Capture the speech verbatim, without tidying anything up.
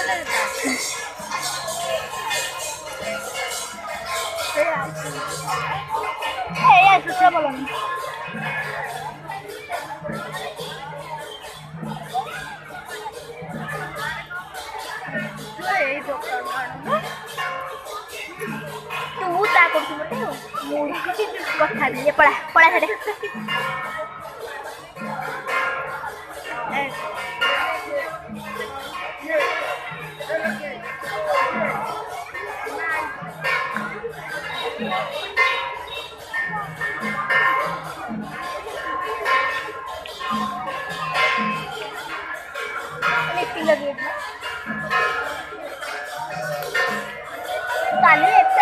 Eh, eso se bolong. Eh, itu kan. Tunggu tak kau tunggu tu. Mulu kau tadi ya pala pala tadi. Eh. Ini tinggal gitu. Tali